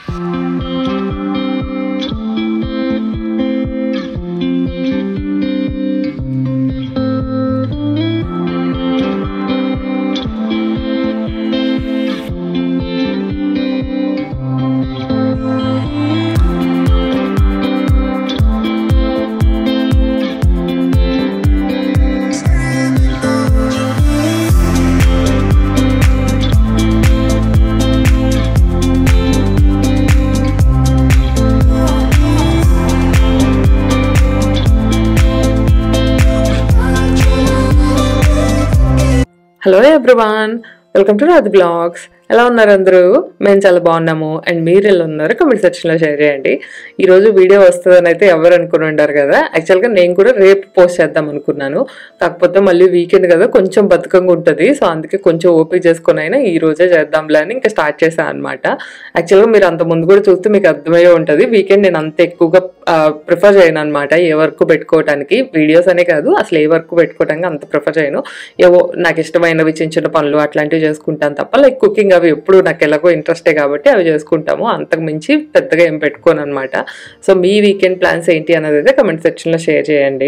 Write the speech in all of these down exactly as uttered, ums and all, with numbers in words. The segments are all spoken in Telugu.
Hello everyone, welcome to Radhi Vlogs. ఎలా ఉన్నారు అందరూ? మేము చాలా బాగున్నాము. అండ్ మీరు ఎలా ఉన్నారు కామెంట్ సెక్షన్లో షేర్ చేయండి. ఈరోజు వీడియో వస్తుందని అయితే ఎవరు అనుకుని ఉంటారు కదా. యాక్చువల్గా నేను కూడా రేపు పోస్ట్ చేద్దాం అనుకున్నాను, కాకపోతే మళ్ళీ వీకెండ్ కదా కొంచెం బతుకంగా ఉంటుంది. సో అందుకే కొంచెం ఓపిక చేసుకుని అయినా ఈ రోజే చేద్దాంలే అని ఇంకా స్టార్ట్ చేశాను అనమాట. యాక్చువల్గా మీరు అంత ముందు కూడా చూస్తే మీకు అర్థమయ్యే ఉంటుంది, వీకెండ్ నేను అంత ఎక్కువగా ప్రిఫర్ చేయను అనమాట ఏ వర్క్ పెట్టుకోవడానికి. వీడియోస్ అనే కాదు, అసలు ఏ వర్క్ పెట్టుకోవడానికి అంత ప్రిఫర్ చేయను. ఏవో నాకు ఇష్టమైనవి చిన్న చిన్న పనులు అట్లాంటివి చేసుకుంటాను తప్ప, లైక్ కుకింగ్ అవి ఎప్పుడు నాకు ఎలాగో ఇంట్రెస్టే కాబట్టి అవి చేసుకుంటాము. అంతకు మించి పెద్దగా ఏం పెట్టుకోను అనమాట. సో మీ వీకెండ్ ప్లాన్స్ ఏంటి అన్నది అయితే కమెంట్ సెక్షన్ లో షేర్ చేయండి.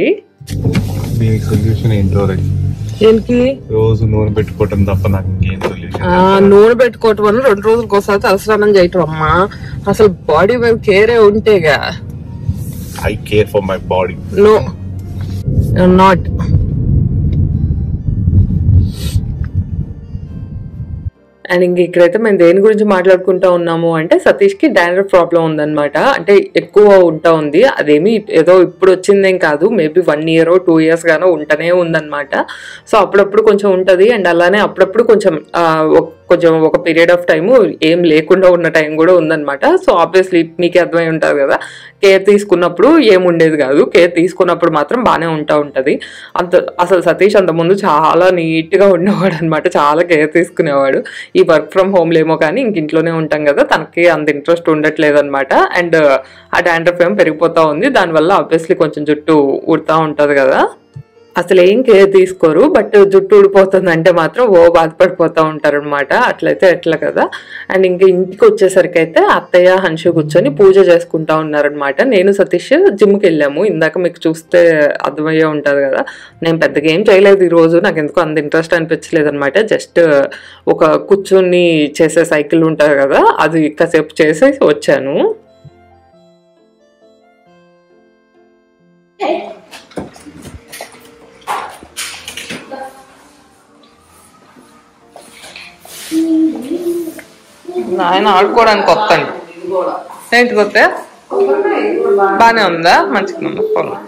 రోజు నూనె పెట్టుకోవటం తప్ప నాకు ఇంకేం సొల్యూషన్? నూనె పెట్టుకోవటం వల్ల రెండు రోజులకు ఒకసారి తలస్నానం చేయటం అమ్మా. అసలు బాడీ మీద కేరే ఉంటేగా. I care for my body. No not. And ఇంక ఇక్కడైతే మేము దేని గురించి మాట్లాడుకుంటా ఉన్నాము అంటే, సతీష్కి డాండ్రఫ్ ప్రాబ్లం ఉందన్నమాట. అంటే ఎక్కువ ఉంటా ఉంది. అదేమి ఏదో ఇప్పుడు వచ్చిందేం కాదు, maybe one year two years గానో ఉంటనే ఉందన్నమాట. సో అప్పుడప్పుడు కొంచెం ఉంటుంది. అండ్ అలానే అప్పుడప్పుడు కొంచెం కొంచెం ఒక పీరియడ్ ఆఫ్ టైము ఏం లేకుండా ఉన్న టైం కూడా ఉందన్నమాట. సో ఆబ్వియస్లీ మీకే అర్థమై ఉంటుంది కదా, కేర్ తీసుకున్నప్పుడు ఏముండేది కాదు, కేర్ తీసుకున్నప్పుడు మాత్రం బాగానే ఉంటా ఉంటుంది. అంత అసలు సతీష్ అంతకుముందు చాలా నీట్గా ఉండేవాడు అనమాట, చాలా కేర్ తీసుకునేవాడు. ఈ వర్క్ ఫ్రమ్ హోమ్లో ఏమో కానీ ఇంక ఇంట్లోనే ఉంటాం కదా, తనకి అంత ఇంట్రెస్ట్ ఉండట్లేదు అనమాట. అండ్ ఆ డాండ్రఫ్ ఏమో పెరిగిపోతూ ఉంది. దానివల్ల ఆబ్వియస్లీ కొంచెం జుట్టు ఊడుతూ ఉంటుంది కదా. అసలు ఏం కేర్ తీసుకోరు, బట్ జుట్టు ఊడిపోతుంది అంటే మాత్రం ఓ బాధపడిపోతూ ఉంటారు అనమాట. అట్లయితే ఎట్లా కదా. అండ్ ఇంక ఇంటికి వచ్చేసరికి అయితే అత్తయ్య హన్షు కూర్చొని పూజ చేసుకుంటా ఉన్నారనమాట. నేను సతీష్ జిమ్కి వెళ్ళాము. ఇందాక మీకు చూస్తే అర్థమయ్యే ఉంటుంది కదా. నేను పెద్దగా ఏం చేయలేదు ఈరోజు, నాకు ఎందుకు అంత ఇంట్రెస్ట్ అనిపించలేదు అనమాట. జస్ట్ ఒక కూర్చొని చేసే సైకిల్ ఉంటుంది కదా, అది కాసేపు చేసి వచ్చాను. ఆయన ఆడుకోవడానికి వస్తాను. ఏంటి కొత్త బానే ఉందా? మంచిగా ఉందా? పొలం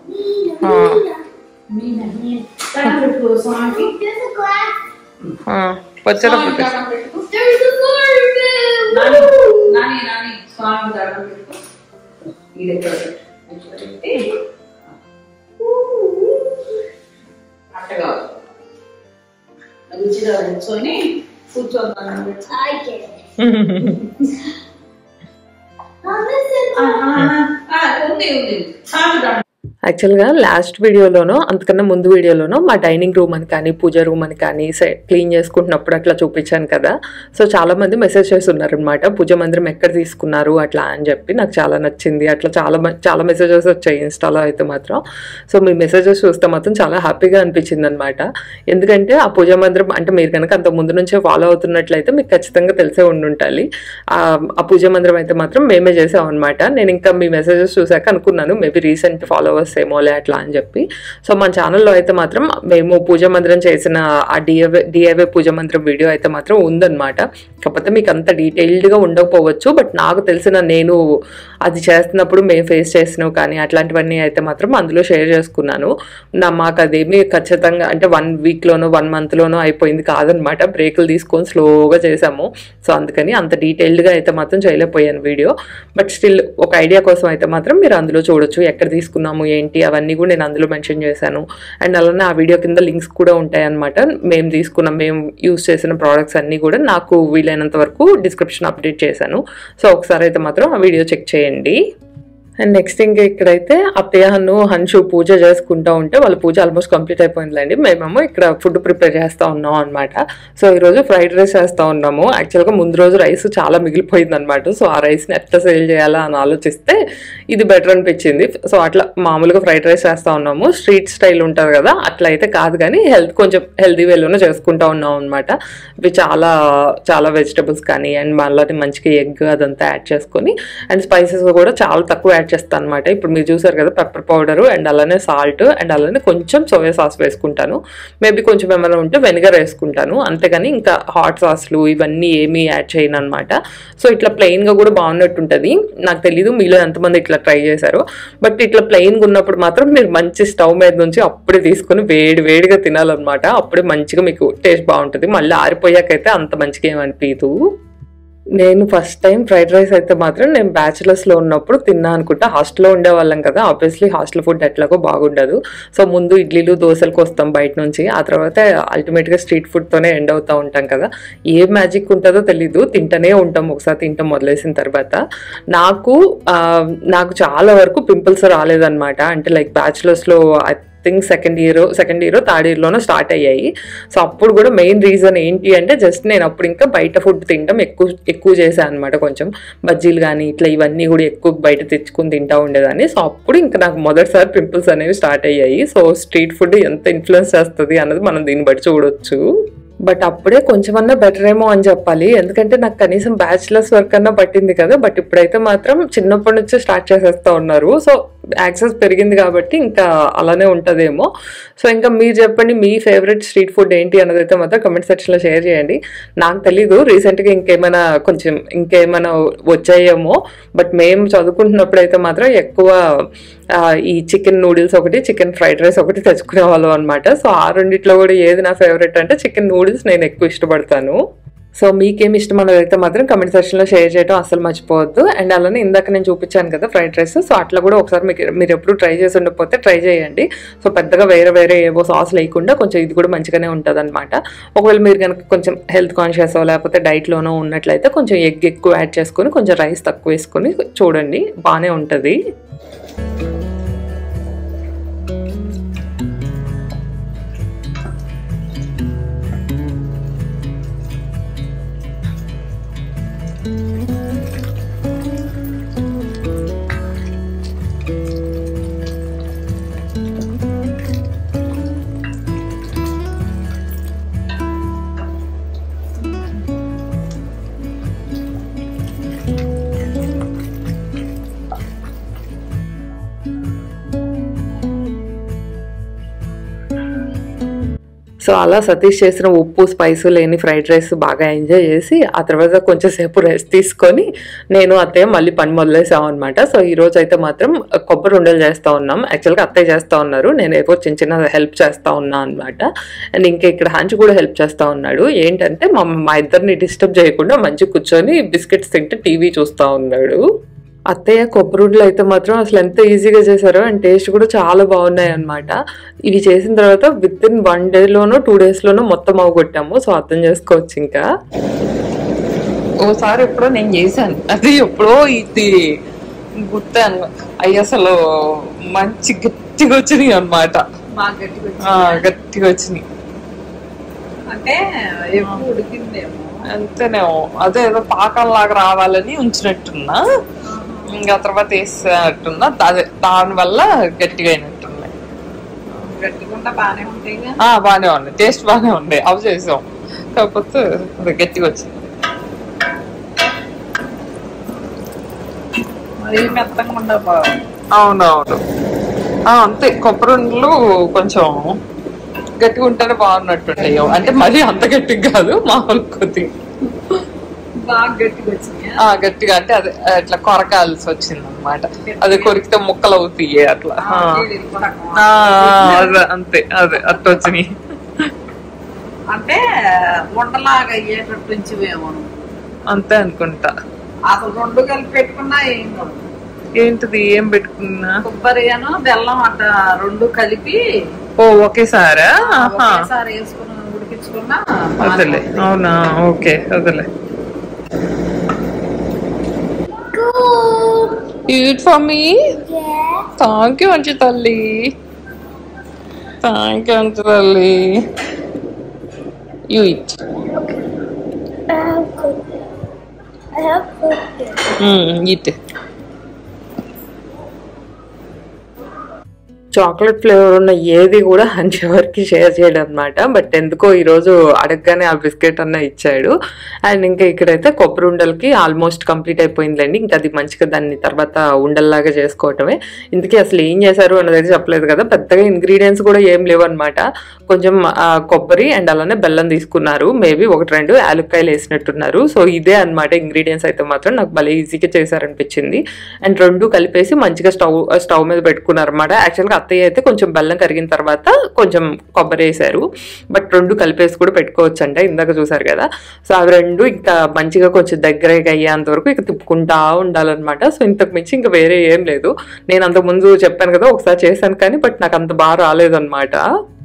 వచ్చేటప్పుడు యాక్చువల్గా లాస్ట్ వీడియోలోనో అంతకన్నా ముందు వీడియోలోనో మా డైనింగ్ రూమ్ అని కానీ పూజ రూమ్ అని కానీ క్లీన్ చేసుకుంటున్నప్పుడు అట్లా చూపించాను కదా. సో చాలా మంది మెసేజ్ చేస్తున్నారు అనమాట, పూజ మందిరం ఎక్కడ తీసుకున్నారు అట్లా అని చెప్పి. నాకు చాలా నచ్చింది. అట్లా చాలా చాలా మెసేజెస్ వచ్చాయి ఇన్స్టాలో అయితే మాత్రం. సో మీ మెసేజెస్ చూస్తే మాత్రం చాలా హ్యాపీగా అనిపించింది అనమాట. ఎందుకంటే ఆ పూజ మందిరం అంటే మీరు కనుక అంత ముందు నుంచే ఫాలో అవుతున్నట్లయితే మీకు ఖచ్చితంగా తెలిసే ఉండుంటాలి. ఆ పూజ మందిరం అయితే మాత్రం మేమే చేసాం అనమాట. నేను ఇంకా మీ మెసేజెస్ చూసాక అనుకున్నాను మేబీ రీసెంట్ ఫాలోవర్స్ ఏమోలే అట్లా అని చెప్పి. సో మన ఛానల్లో అయితే మాత్రం మేము పూజ మందిరం చేసిన ఆ డిఐవై డిఐవై పూజ మందిరం వీడియో అయితే మాత్రం ఉందన్నమాట. కాకపోతే మీకు అంత డీటెయిల్డ్గా ఉండకపోవచ్చు, బట్ నాకు తెలిసిన నేను అది చేస్తున్నప్పుడు మేము ఫేస్ చేసినవి కానీ అట్లాంటివన్నీ అయితే మాత్రం అందులో షేర్ చేసుకున్నాను. నా మాకు అదేమి ఖచ్చితంగా అంటే వన్ వీక్లోనో వన్ మంత్లోనో అయిపోయింది కాదనమాట. బ్రేకులు తీసుకొని స్లోగా చేసాము. సో అందుకని అంత డీటెయిల్డ్గా అయితే మాత్రం చేయలేకపోయాను వీడియో. బట్ స్టిల్ ఒక ఐడియా కోసం అయితే మాత్రం మీరు అందులో చూడొచ్చు ఎక్కడ తీసుకున్నాము ఏంటి అవన్నీ కూడా నేను అందులో మెన్షన్ చేశాను. అండ్ అలానే ఆ వీడియో కింద లింక్స్ కూడా ఉంటాయి అనమాట. మేము తీసుకున్న మేము యూజ్ చేసిన ప్రోడక్ట్స్ అన్నీ కూడా నాకు వీలైనంత వరకు డిస్క్రిప్షన్ అప్డేట్ చేశాను. సో ఒకసారి అయితే మాత్రం ఆ వీడియో చెక్ చేయండి. అండ్ నెక్స్ట్ ఇంకా ఇక్కడైతే అత్తయ్య హన్ను హన్షు పూజ చేసుకుంటూ ఉంటే వాళ్ళ పూజ ఆల్మోస్ట్ కంప్లీట్ అయిపోయిందండి. మేమేమో ఇక్కడ ఫుడ్ ప్రిపేర్ చేస్తూ ఉన్నాం అనమాట. సో ఈరోజు ఫ్రైడ్ రైస్ చేస్తూ ఉన్నాము. యాక్చువల్గా ముందు రోజు రైస్ చాలా మిగిలిపోయింది అనమాట. సో ఆ రైస్ని ఎట్లా సేల్ చేయాలా అని ఆలోచిస్తే ఇది బెటర్ అనిపించింది. సో అట్లా మామూలుగా ఫ్రైడ్ రైస్ చేస్తూ ఉన్నాము. స్ట్రీట్ స్టైల్ ఉంటుంది కదా, అట్లా అయితే కాదు కానీ హెల్త్ కొంచెం హెల్తీ వేలోనే చేసుకుంటూ ఉన్నాం అనమాట. ఇవి చాలా చాలా వెజిటబుల్స్ కానీ అండ్ మళ్ళీ మంచిగా ఎగ్ అదంతా యాడ్ చేసుకొని అండ్ స్పైసెస్ కూడా చాలా తక్కువ యాడ్ చేస్తాను అనమాట. ఇప్పుడు మీరు చూసారు కదా పెప్పర్ పౌడర్ అండ్ అలానే సాల్ట్ అండ్ అలానే కొంచెం సోయా సాస్ వేసుకుంటాను. మేబీ కొంచెం ఏమైనా ఉంటే వెనిగర్ వేసుకుంటాను, అంతేగాని ఇంకా హాట్ సాస్లు ఇవన్నీ ఏమీ యాడ్ చేయను అనమాట. సో ఇట్లా ప్లెయిన్గా కూడా బాగున్నట్టు ఉంటుంది. నాకు తెలీదు మీలో ఎంతమంది ఇట్లా ట్రై చేశారు, బట్ ఇట్లా ప్లెయిన్గా ఉన్నప్పుడు మాత్రం మీరు మంచి స్టవ్ మీద నుంచి అప్పుడే తీసుకొని వేడి వేడిగా తినాలన్నమాట. అప్పుడే మంచిగా మీకు టేస్ట్ బాగుంటుంది. మళ్ళీ ఆరిపోయాకైతే అంత మంచిగా ఏమనిపించదు. నేను ఫస్ట్ టైం ఫ్రైడ్ రైస్ అయితే మాత్రం నేను బ్యాచిలర్స్లో ఉన్నప్పుడు తిన్నా అనుకుంటా. హాస్టల్లో ఉండేవాళ్ళం కదా, ఆబ్వియస్లీ హాస్టల్ ఫుడ్ ఎట్లాగో బాగుండదు. సో ముందు ఇడ్లీలు దోశలకు వస్తాం బయట నుంచి, ఆ తర్వాత అల్టిమేట్గా స్ట్రీట్ ఫుడ్తోనే ఎండ్ అవుతూ ఉంటాం కదా. ఏ మ్యాజిక్ ఉంటుందో తెలీదు, తింటూనే ఉంటాం. ఒకసారి తింటాం మొదలేసిన తర్వాత నాకు నాకు చాలా వరకు పింపుల్స్ రాలేదన్నమాట. అంటే లైక్ బ్యాచిలర్స్లో think second year second year third ఇయర్లోనూ స్టార్ట్ అయ్యాయి. సో అప్పుడు కూడా మెయిన్ రీజన్ ఏంటి అంటే జస్ట్ నేను అప్పుడు ఇంకా బయట ఫుడ్ తినడం ఎక్కువ ఎక్కువ చేశాను అనమాట. కొంచెం బజ్జీలు కానీ ఇట్లా ఇవన్నీ కూడా ఎక్కువ బయట తెచ్చుకుని తింటూ ఉండేదాన్ని. సో అప్పుడు ఇంకా నాకు మొదటిసారి పింపుల్స్ అనేవి స్టార్ట్ అయ్యాయి. సో స్ట్రీట్ ఫుడ్ ఎంత ఇన్ఫ్లుయెన్స్ చేస్తుంది అన్నది మనం దీన్ని బట్టి చూడొచ్చు. బట్ అప్పుడే కొంచెమన్నా బెటర్ ఏమో అని చెప్పాలి, ఎందుకంటే నాకు కనీసం బ్యాచిలర్స్ వర్క్ అన్నా పట్టింది కదా. బట్ ఇప్పుడైతే మాత్రం చిన్నప్పటి నుంచే స్టార్ట్ చేసేస్తూ ఉన్నారు. సో యాక్సెస్ పెరిగింది కాబట్టి ఇంకా అలానే ఉంటుందేమో. సో ఇంకా మీరు చెప్పండి మీ ఫేవరెట్ స్ట్రీట్ ఫుడ్ ఏంటి అన్నదైతే మాత్రం కమెంట్ సెక్షన్లో షేర్ చేయండి. నాకు తెలీదు రీసెంట్గా ఇంకేమైనా కొంచెం ఇంకేమైనా వచ్చాయేమో, బట్ మేము చదువుకుంటున్నప్పుడు అయితే మాత్రం ఎక్కువ ఈ చికెన్ నూడిల్స్ ఒకటి చికెన్ ఫ్రైడ్ రైస్ ఒకటి తెచ్చుకునే వాళ్ళం అనమాట. సో ఆ రెండిట్లో కూడా ఏది నా ఫేవరెట్ అంటే చికెన్ నూడిల్స్ నేను ఎక్కువ ఇష్టపడతాను. సో మీకేమి ఇష్టం అన్నదైతే మాత్రం కమెంట్ సెక్షన్లో షేర్ చేయడం అసలు మర్చిపోవద్దు. అండ్ అలానే ఇందాక నేను చూపించాను కదా ఫ్రైడ్ రైస్, సో అట్లా కూడా ఒకసారి మీకు మీరు ఎప్పుడు ట్రై చేసి ఉండకపోతే ట్రై చేయండి. సో పెద్దగా వేరే వేరే ఏవో సాస్ లేకుండా కొంచెం ఇది కూడా మంచిగానే ఉంటుంది అనమాట. ఒకవేళ మీరు కనుక కొంచెం హెల్త్ కాన్షియస్ లేకపోతే డైట్లోనో ఉన్నట్లయితే కొంచెం ఎగ్ ఎక్కువ యాడ్ చేసుకొని కొంచెం రైస్ తక్కువ వేసుకొని చూడండి, బాగానే ఉంటుంది. సో అలా సతీష్ చేసిన ఉప్పు స్పైస్ లేని ఫ్రైడ్ రైస్ బాగా ఎంజాయ్ చేసి ఆ తర్వాత కొంచెం సేపు రెస్ట్ తీసుకొని నేను అత్తయ్య మళ్ళీ పని మొదలేసాం అనమాట. సో ఈ రోజు అయితే మాత్రం కొబ్బరి ఉండలు చేస్తూ ఉన్నాం. యాక్చువల్గా అత్తయ్య చేస్తూ ఉన్నారు, నేను ఏవో చిన్న చిన్న హెల్ప్ చేస్తూ ఉన్నా అనమాట. అండ్ ఇంకా ఇక్కడ హంచు కూడా హెల్ప్ చేస్తూ ఉన్నాడు. ఏంటంటే మా మా ఇద్దరిని డిస్టర్బ్ చేయకుండా మంచిగా కూర్చొని బిస్కెట్స్ తింటే టీవీ చూస్తూ ఉన్నాడు. అత్తయ్య కొబ్బరిళ్ళు అయితే మాత్రం అసలు ఎంత ఈజీగా చేశారో అండ్ టేస్ట్ కూడా చాలా బాగున్నాయి అనమాట. ఇవి చేసిన తర్వాత విత్ ఇన్ వన్ డేలోనో టూ డేస్లోనో మొత్తం అవగొట్టాము. సో అర్థం చేసుకోవచ్చు. ఇంకా ఓసారి ఎప్పుడో నేను చేశాను, అది ఎప్పుడో ఇది గుర్తాను. అవి అసలు మంచి గట్టిగా వచ్చినాయి అనమాట, గట్టిగా వచ్చినాయి. అంటే అంతేనేమో అదే ఏదో పాకం లాగా రావాలని ఉంచినట్టున్నా, ఇంకా తర్వాత వేసినట్టున్నా, అదే దాని వల్ల గట్టిగా అయినట్టున్నాయి. బాగానే ఉన్నాయి, టేస్ట్ బాగానే ఉన్నాయి. అవి చేసాం, కాకపోతే అది గట్టిగా వచ్చింది. అవునవును అంతే, కొబ్బరి ఉండలు కొంచెం గట్టిగా ఉంటేనే బాగున్నట్టుంటాయి. అంటే మరీ అంత గట్టిగా కాదు, మామూలు కొద్దిగా గట్టిగా. అంటే అదే అట్లా కొరకాల్సి వచ్చింది అనమాట. అది కొరికితే ముక్కలు అవుతాయి అట్లా. అదే అంతే, అదే అట్లా వచ్చినాయి. అంటే ఉండలాగా అయ్యేటట్టు అంతే అనుకుంటా. అసలు రెండు కలిపి పెట్టుకున్నా ఏం ఏంటిది ఏం పెట్టుకున్నా కొబ్బరి బెల్లం అట్ట రెండు కలిపి ఓ ఒకేసారా వేసుకున్నా ఉడికించుకున్నా. అదేలే, అవునా, ఓకే, అదేలే. Eat for me? Yeah. Thank you, Anchi Talli. Thank you, Anchi Talli. You eat. I have cooked. I have cooked it. Hmm, eat. Chocolate flavour ఉన్న ఏది కూడా హంచి ఎవరికి షేర్ చేయడం అనమాట. బట్ ఎందుకో ఈరోజు అడగగానే ఆ బిస్కెట్ అన్న ఇచ్చాడు. అండ్ ఇంకా ఇక్కడైతే కొబ్బరి ఉండలకి ఆల్మోస్ట్ కంప్లీట్ అయిపోయిందండి. ఇంకా అది మంచిగా దాన్ని తర్వాత ఉండల్లాగా చేసుకోవటమే. ఇందుకే అసలు ఏం చేశారు అన్నది అయితే చెప్పలేదు కదా. పెద్దగా ఇంగ్రీడియంట్స్ కూడా ఏం లేవు అనమాట. కొంచెం కొబ్బరి అండ్ అలానే బెల్లం తీసుకున్నారు. మేబీ ఒకటి రెండు యాలక్కాయలు వేసినట్టున్నారు. సో ఇదే అనమాట ఇంగ్రీడియంట్స్ అయితే మాత్రం నాకు భలే ఈజీగా చేశారనిపించింది. అండ్ రెండు కలిపేసి మంచిగా స్టవ్ స్టవ్ మీద పెట్టుకున్నారు అనమాట. యాక్చువల్గా అత్తయ్య అయితే కొంచెం బెల్లం కరిగిన తర్వాత కొంచెం కొబ్బరి వేసారు. బట్ రెండు కలిపేసి కూడా పెట్టుకోవచ్చు అంట, ఇందాక చూసారు కదా. సో అవి రెండు ఇంకా మంచిగా కొంచెం దగ్గరగా అయ్యేంత వరకు ఇక తిప్పుకుంటా ఉండాలన్నమాట. సో ఇంతకు మించి ఇంకా వేరే ఏం లేదు. నేను అంతకు ముందు చెప్పాను కదా ఒకసారి చేశాను కానీ బట్ నాకు అంత బాగా రాలేదు అనమాట.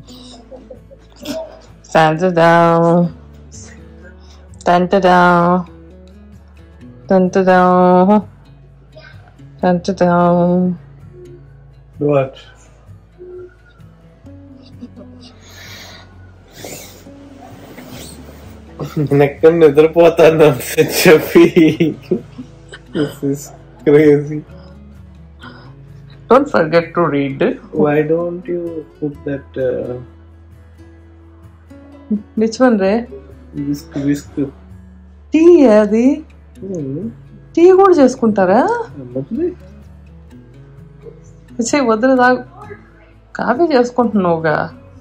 What? నెక్కని నిద్రపోతాను అని చెప్పి This is crazy. Don't forget to read. Why don't you put that uh, which one re? whisk whisk? Tea అది టీ కూడా చేసుకుంటారా? వద్దు తాగు, కాఫీ చేసుకుంటున్నావుగా.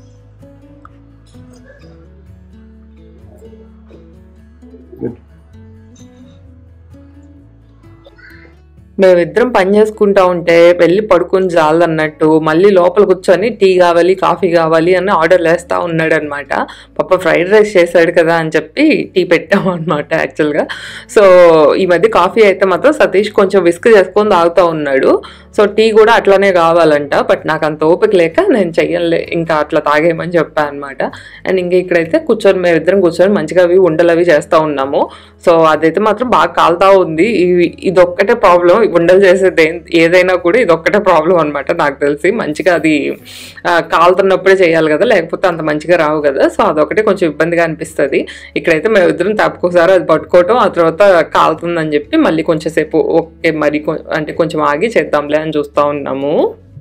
మేమిద్దరం పని చేసుకుంటా ఉంటే వెళ్ళి పడుకుని జాలన్నట్టు మళ్ళీ లోపల కూర్చొని టీ కావాలి కాఫీ కావాలి అని ఆర్డర్లు వేస్తూ ఉన్నాడు అనమాట. పాప ఫ్రైడ్ రైస్ చేశాడు కదా అని చెప్పి టీ పెట్టాము అనమాట యాక్చువల్గా. సో ఈ మధ్య కాఫీ అయితే మాత్రం సతీష్ కొంచెం విస్క్ చేసుకొని తాగుతూ ఉన్నాడు. సో టీ కూడా అట్లానే కావాలంట. బట్ నాకు అంత ఓపిక లేక నేను చెయ్యలే, ఇంకా అట్లా తాగేయమని చెప్పాను అనమాట. అండ్ ఇంకా ఇక్కడైతే కూర్చొని మేమిద్దరం కూర్చొని మంచిగా అవి ఉండలు అవి చేస్తూ ఉన్నాము. సో అదైతే మాత్రం బాగా కాలుతా ఉంది. ఇది ఒక్కటే ప్రాబ్లం, ఉండలు చేసేది ఏదైనా కూడా ఇది ఒక్కటే ప్రాబ్లం అనమాట నాకు తెలిసి. మంచిగా అది కాలుతున్నప్పుడే చేయాలి కదా, లేకపోతే అంత మంచిగా రావు కదా. సో అదొకటే కొంచెం ఇబ్బందిగా అనిపిస్తుంది. ఇక్కడైతే మేమిద్దరం తప్పుకోసారి అది పట్టుకోవటం, ఆ తర్వాత కాలుతుందని చెప్పి మళ్ళీ కొంచెం సేపు ఓకే మరి అంటే కొంచెం ఆగి చేద్దాంలే అని చూస్తూ ఉన్నాము.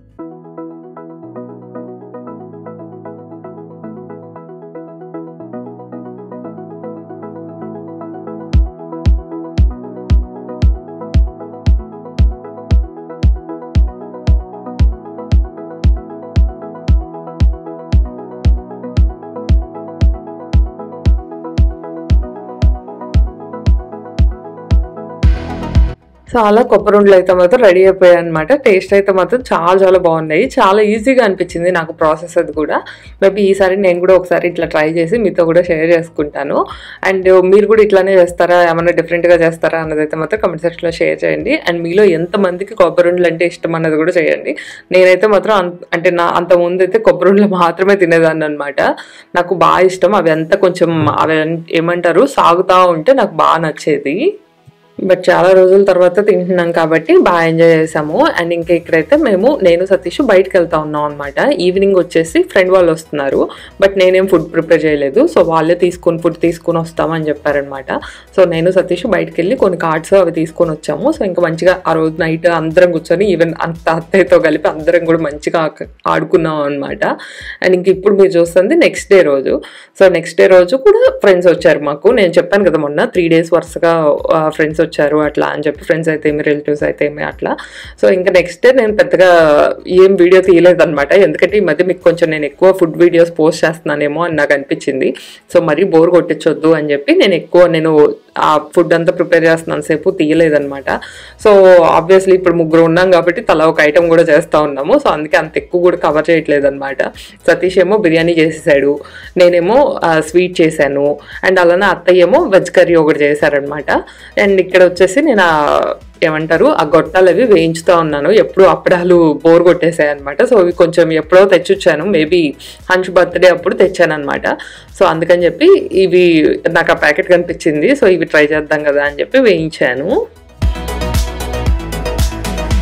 చాలా కొబ్బరి ఉండలు అయితే మాత్రం రెడీ అయిపోయాయి అనమాట. టేస్ట్ అయితే మాత్రం చాలా చాలా బాగున్నాయి. చాలా ఈజీగా అనిపించింది నాకు ప్రాసెస్ అది కూడా. మేబీ ఈసారి నేను కూడా ఒకసారి ఇట్లా ట్రై చేసి మీతో కూడా షేర్ చేసుకుంటాను. అండ్ మీరు కూడా ఇట్లానే చేస్తారా, ఏమన్నా డిఫరెంట్గా చేస్తారా అన్నది అయితే మాత్రం కమెంట్ సెక్షన్లో షేర్ చేయండి. అండ్ మీలో ఎంతమందికి కొబ్బరి ఉండలు అంటే ఇష్టం అన్నది కూడా చేయండి. నేనైతే మాత్రం అంటే నా అంత ముందు అయితే కొబ్బరి ఉండలు మాత్రమే తినేదాన్ని అనమాట. నాకు బాగా ఇష్టం అవి అంతా కొంచెం అవి ఏమంటారు సాగుతూ ఉంటే నాకు బాగా నచ్చేది. బట్ చాలా రోజుల తర్వాత తింటున్నాం కాబట్టి బాగా ఎంజాయ్ చేసాము. అండ్ ఇంకా ఇక్కడైతే మేము నేను సతీష్ బయటకు వెళ్తా ఉన్నాం అనమాట. ఈవినింగ్ వచ్చేసి ఫ్రెండ్ వాళ్ళు వస్తున్నారు. బట్ నేనేం ఫుడ్ ప్రిపేర్ చేయలేదు. సో వాళ్ళే తీసుకొని ఫుడ్ తీసుకొని వస్తామని చెప్పారనమాట. సో నేను సతీష్ బయటకు వెళ్ళి కొన్ని కార్డ్స్ అవి తీసుకొని వచ్చాము. సో ఇంకా మంచిగా ఆ రోజు నైట్ అందరం కూర్చొని ఈవెన్ అంత అత్తయ్యతో కలిపి అందరం కూడా మంచిగా ఆడుకున్నాం అనమాట. అండ్ ఇంక ఇప్పుడు మీరు చూస్తుంది నెక్స్ట్ డే రోజు. సో నెక్స్ట్ డే రోజు కూడా ఫ్రెండ్స్ వచ్చారు మాకు. నేను చెప్పాను కదా మొన్న త్రీ డేస్ వరుసగా ఫ్రెండ్స్ వచ్చారు అట్లా అని చెప్పి, ఫ్రెండ్స్ అయితే ఏమి రిలేటివ్స్ అయితే ఏమి అట్లా. సో ఇంకా నెక్స్ట్ డే నేను పెద్దగా ఏం వీడియో తీయలేదు అనమాట. ఎందుకంటే ఈ మధ్య మీకు కొంచెం నేను ఎక్కువ ఫుడ్ వీడియోస్ పోస్ట్ చేస్తున్నానేమో అని నాకు అనిపించింది. సో మరీ బోర్ కొట్టించొద్దు అని చెప్పి నేను ఎక్కువ నేను ఆ ఫుడ్ అంతా ప్రిపేర్ చేస్తున్నాను సేపు తీయలేదనమాట. సో ఆబ్వియస్లీ ఇప్పుడు ముగ్గురు ఉన్నాం కాబట్టి తలా ఒక ఐటమ్ కూడా చేస్తూ ఉన్నాము. సో అందుకే అంత ఎక్కువ కూడా కవర్ చేయట్లేదు అనమాట. సతీష్ ఏమో బిర్యానీ చేసేసాడు, నేనేమో స్వీట్ చేశాను. అండ్ అలానే అత్తయ్య ఏమో వెజ్ కర్రీ ఒకటి చేశారనమాట. అండ్ ఇక్కడ వచ్చేసి నేను ఏమంటారు ఆ గొట్టాలు అవి వేయించుతూ ఉన్నాను. ఎప్పుడు అప్పడాలు బోర్ కొట్టేసాయి అనమాట. సో ఇవి కొంచెం ఎప్పుడో తెచ్చొచ్చాను, మేబీ హంచ్ బర్త్డే అప్పుడు తెచ్చాను అనమాట. సో అందుకని చెప్పి ఇవి నాకు ఆ ప్యాకెట్ కనిపించింది. సో ఇవి ట్రై చేద్దాం కదా అని చెప్పి వేయించాను.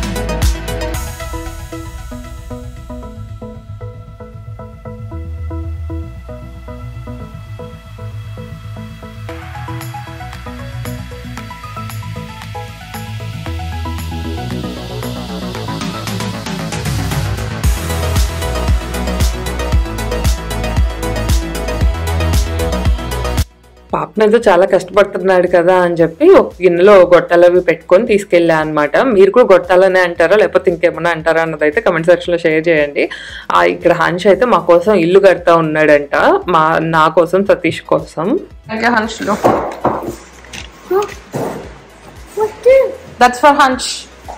నాతో చాలా కష్టపడుతున్నాడు కదా అని చెప్పి ఒక గిన్నెలో గొట్టాలు అవి పెట్టుకొని తీసుకెళ్ళా అనమాట. మీరు కూడా గొట్టాలనే అంటారా లేకపోతే ఇంకేమన్నా అంటారా అన్నది అయితే కమెంట్ సెక్షన్ లో షేర్ చేయండి. ఆ ఇక్కడ హన్ష్ అయితే మా కోసం ఇల్లు కడతా ఉన్నాడంట, మా నా కోసం సతీష్ కోసం. హన్ష్ లో that's for Hansh.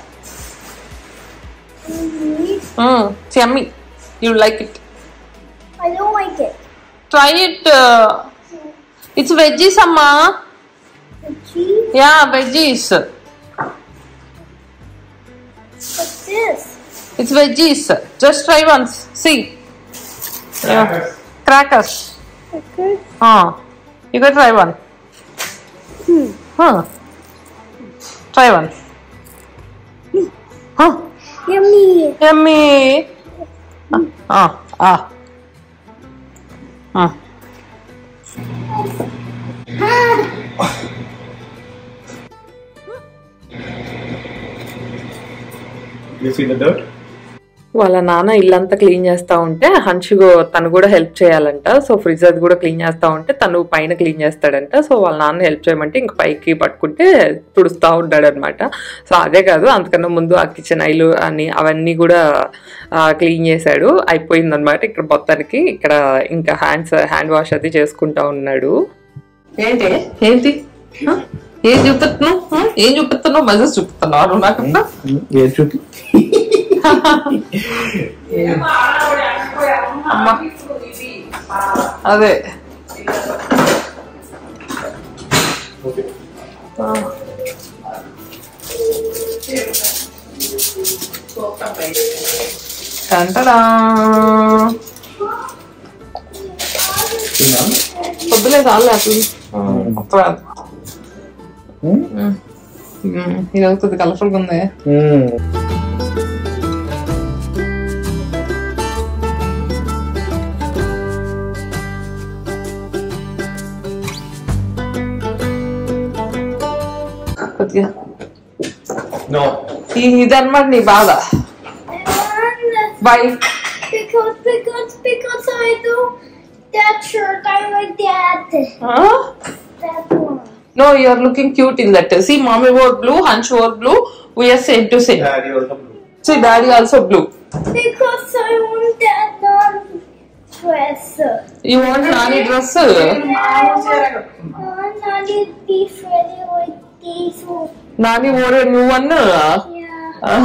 Yummy, you like it? I don't like it. Try it. Uh, it's veggies, amma. Veggies? Yeah, veggies. What's this? It's veggies. Just try once. See. Yeah. Crackers. Okay. Ah, you can try one. Hmm. Huh. Try one. Huh. Yummy. Yummy. Ah. Ah. Ah. You see the dirt? వాళ్ళ నాన్న ఇల్లంతా క్లీన్ చేస్తా ఉంటే హన్ష్ తను కూడా హెల్ప్ చేయాలంట. సో ఫ్రిడ్జ్ అది కూడా క్లీన్ చేస్తా ఉంటే తను పైన క్లీన్ చేస్తాడంట. సో వాళ్ళ నాన్న హెల్ప్ చేయమంటే ఇంక పైకి పట్టుకుంటే తుడుస్తూ ఉంటాడు అనమాట. సో అదే కాదు, అంతకన్నా ముందు ఆ కిచెన్ ఐలు అని అవన్నీ కూడా క్లీన్ చేశాడు. అయిపోయిందనమాట ఇక్కడ మొత్తానికి. ఇక్కడ ఇంకా హ్యాండ్స్ హ్యాండ్ వాష్ అది చేసుకుంటా ఉన్నాడు. ఏంటి ఏంటి ఏం చూపిస్తున్నావు? ఏం చూపిస్తున్నావు? మెసేజ్ చూపిస్తున్నావు నాకు? ఏం చూపి అదే కంటడా పొద్దులే చాలే అసలు ఇది అవుతుంది. కలర్ఫుల్ గా ఉంది. కొద్దిగా ఇదన్నమాట నీ బాధ. Bye Because, because, because I do that shirt, I like that. That one. No, you are looking cute in that. See, mommy wore blue, Hansh wore blue. We are same to same. Daddy also blue. See, daddy also blue. Because I want that non-dress. You want Nani dress? I want Nani to be ready with these ones. Nani wore a new one. Yeah.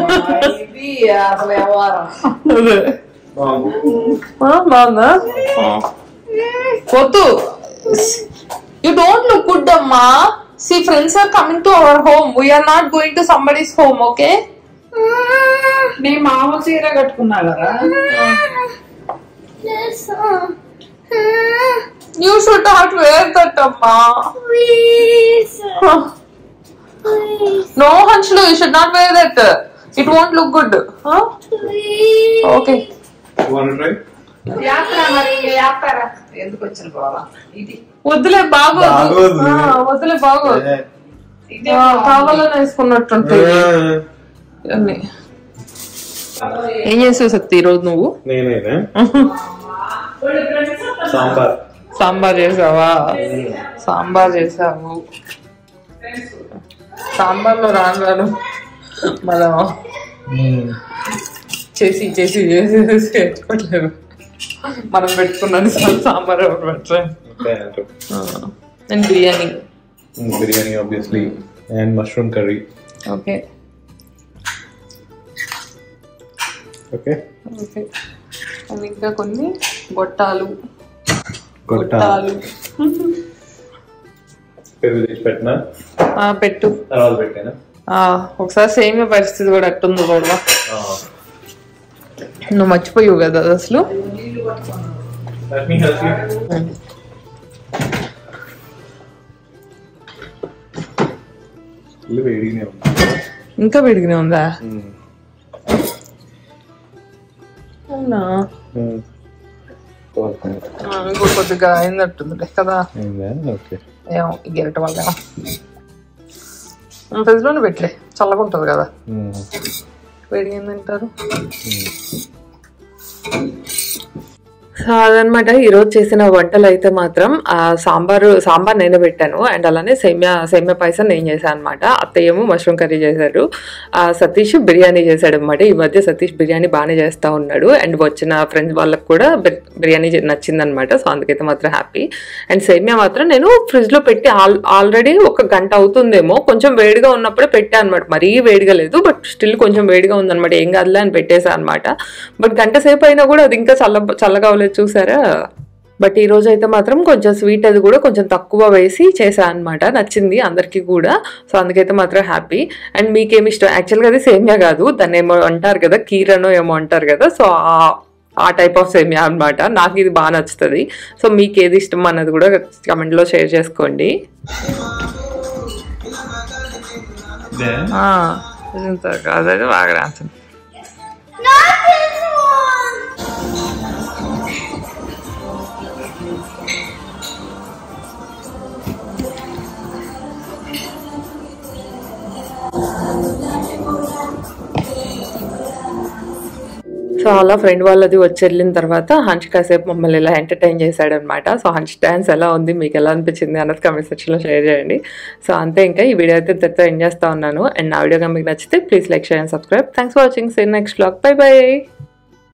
బాగుందా? వద్దు. You don't look good, Amma. See, friends are coming to our home. We are not going to somebody's home, okay? నీ మామ చీర కట్టుకున్నా కదా. This one. You should not wear that, Amma. Please. Please. No, Hanshlu, you should not wear that. It won't look good. Huh? Please. Okay. You want to try? యాత్ర మరి యాత్ర ఎందుకు వచ్చిన పోవాలా? ఇది వద్దులే బాగోదు. బాగోదు. ఆ, వద్దులే బాగోదు. ఇదే ఆ, కావాలని వేసుకున్నట్టుంటాయి ఇవన్నీ. ఏం చేసావు శక్తి ఈరోజు నువ్వు? నేనేనా సాంబార్ సాంబార్ చేసావా? సాంబార్ చేసావు. సాంబార్లో రాను రాను మనం చేసి చేసి చేసి చేసి పెట్టుకోవట్లేదు. మనం పెట్టుకున్నాను సాంబార్ ఎవరు పెట్టారు. And biryani biryani obviously and mushroom curry. Okay okay okay and ఇంకా కొన్ని గొట్టాలు గొట్టాలు. గొట్టాలు పెరుగు తెచ్చి పెట్టినా ఆ, పెట్టు. తర్వాత పెట్టానా? ఆ, ఒకసారి సేమ్ పరిస్థితి కూడా అట్టుంది కూడా. నువ్వు మర్చిపోయావు కదా అది అసలు. Let me help you. ఇల్లు వేడిగానే ఉంది. ఇంకా వేడిగానే ఉందా? అవునా? ఇంకో కొద్దిగా అయిందట్టుంది కదా. ఓకే ఏమో గెరట వల్ల ఫ్రిడ్జ్ లోనే పెట్టలే, చల్లగా ఉంటుంది కదా. వేడిగా ఏం తింటారు? సో అదనమాట ఈరోజు చేసిన వంటలు అయితే మాత్రం సాంబారు సాంబార్ నేనే పెట్టాను అండ్ అలానే సేమ్యా సేమ్యా పాయసం నేను చేశాను అనమాట. అత్తయ్య ఏమో మష్రూమ్ కర్రీ చేశారు, సతీష్ బిర్యానీ చేశాడు అనమాట. ఈ మధ్య సతీష్ బిర్యానీ బాగానే చేస్తూ ఉన్నాడు అండ్ వచ్చిన ఫ్రెండ్స్ వాళ్ళకి కూడా బిర్యానీ నచ్చిందనమాట. సో అందుకైతే మాత్రం హ్యాపీ. అండ్ సేమ్యా మాత్రం నేను ఫ్రిడ్జ్లో పెట్టి ఆల్ ఆల్రెడీ ఒక గంట అవుతుందేమో, కొంచెం వేడిగా ఉన్నప్పుడే పెట్టాను అనమాట. మరీ వేడిగా లేదు బట్ స్టిల్ కొంచెం వేడిగా ఉందనమాట. ఏం కాదులే అని పెట్టేశాను అనమాట. బట్ గంట సేపు అయినా కూడా అది ఇంకా చల్ల చల్లగా అవ్వలేదు చూసారా. బట్ ఈ రోజు అయితే మాత్రం కొంచెం స్వీట్ అది కూడా కొంచెం తక్కువ వేసి చేశాను అనమాట. నచ్చింది అందరికీ కూడా. సో అందుకైతే మాత్రం హ్యాపీ. అండ్ మీకేమి ఇష్టం? యాక్చువల్గా అది సేమ్యా కాదు, దాన్ని ఏమో అంటారు కదా, కీరనో ఏమో అంటారు కదా. సో ఆ టైప్ ఆఫ్ సేమ్యా అనమాట. నాకు ఇది బాగా నచ్చుతుంది. సో మీకు ఏది ఇష్టం అన్నది కూడా కమెంట్లో షేర్ చేసుకోండి. అదే బాగా రాసింది. సో అలా ఫ్రెండ్ వాళ్ళది వచ్చి వెళ్ళిన తర్వాత హంచ్ కాసేపు మమ్మల్ని ఇలా ఎంటర్టైన్ చేశాడనమాట. సో హంచ్ డాన్స్ ఎలా ఉంది, మీకు ఎలా అనిపించింది అన్నది కామెంట్ సెక్షన్లో షేర్ చేయండి. సో అంతే, ఇంకా ఈ వీడియో అయితే ఇంతతో ఎండ్ చేస్తూ ఉన్నాను. అండ్ నా వీడియో మీకు నచ్చితే please like, share and subscribe. Thanks for watching. See next vlog. Bye by.